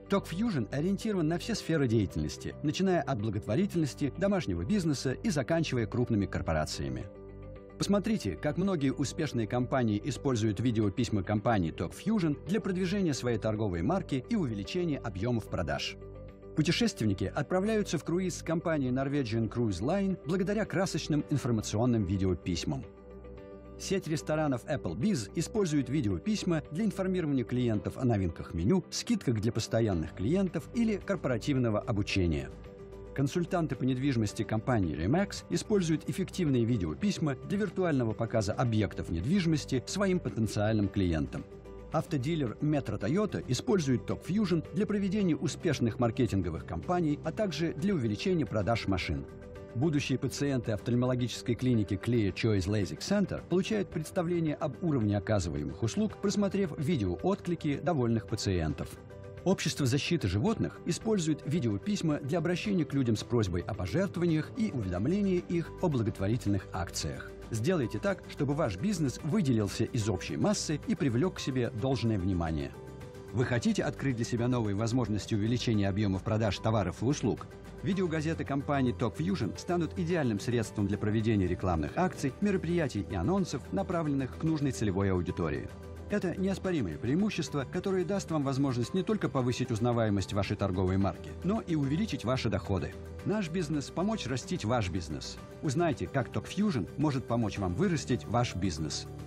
TalkFusion ориентирован на все сферы деятельности, начиная от благотворительности, домашнего бизнеса и заканчивая крупными корпорациями. Посмотрите, как многие успешные компании используют видеописьма компании TalkFusion для продвижения своей торговой марки и увеличения объемов продаж. Путешественники отправляются в круиз с компанией Norwegian Cruise Line благодаря красочным информационным видеописьмам. Сеть ресторанов Applebee's использует видеописьма для информирования клиентов о новинках меню, скидках для постоянных клиентов или корпоративного обучения. Консультанты по недвижимости компании Remax используют эффективные видеописьма для виртуального показа объектов недвижимости своим потенциальным клиентам. Автодилер Metro Toyota использует TalkFusion для проведения успешных маркетинговых кампаний, а также для увеличения продаж машин. Будущие пациенты офтальмологической клиники Clear Choice LASIK Center получают представление об уровне оказываемых услуг, просмотрев видеоотклики довольных пациентов. Общество защиты животных использует видеописьма для обращения к людям с просьбой о пожертвованиях и уведомления их о благотворительных акциях. Сделайте так, чтобы ваш бизнес выделился из общей массы и привлек к себе должное внимание. Вы хотите открыть для себя новые возможности увеличения объемов продаж товаров и услуг? Видеогазеты компании TalkFusion станут идеальным средством для проведения рекламных акций, мероприятий и анонсов, направленных к нужной целевой аудитории. Это неоспоримое преимущество, которое даст вам возможность не только повысить узнаваемость вашей торговой марки, но и увеличить ваши доходы. Наш бизнес – помочь растить ваш бизнес. Узнайте, как TalkFusion может помочь вам вырастить ваш бизнес.